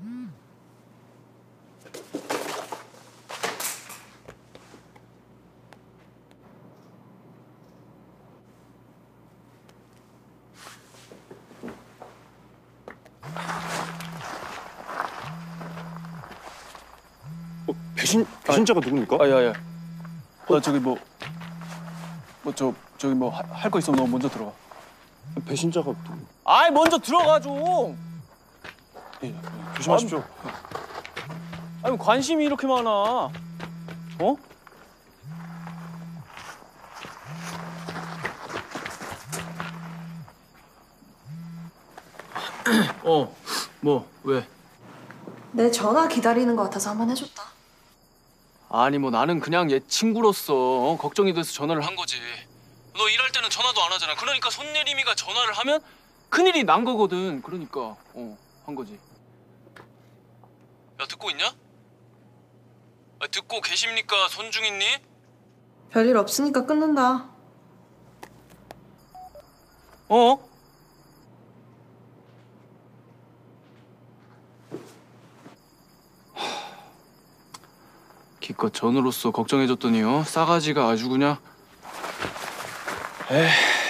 배신자가 누굽니까? 야야. 나 저기 저기 할 거 있으면 너 먼저 들어가. 배신자가 누구? 아이 먼저 들어가 좀. 예, 조심하십시오. 아니 관심이 이렇게 많아. 어? 왜? 내 전화 기다리는 것 같아서 한번 해줬다. 아니 뭐 나는 그냥 얘 친구로서 걱정이 돼서 전화를 한 거지. 너 일할 때는 전화도 안 하잖아. 그러니까 손예림이가 전화를 하면 큰일이 난 거거든. 그러니까 한 거지. 야 듣고 있냐? 듣고 계십니까 손중인님? 별일 없으니까 끊는다. 기껏 전우로서 걱정해줬더니 싸가지가 아주 그냥. 에이.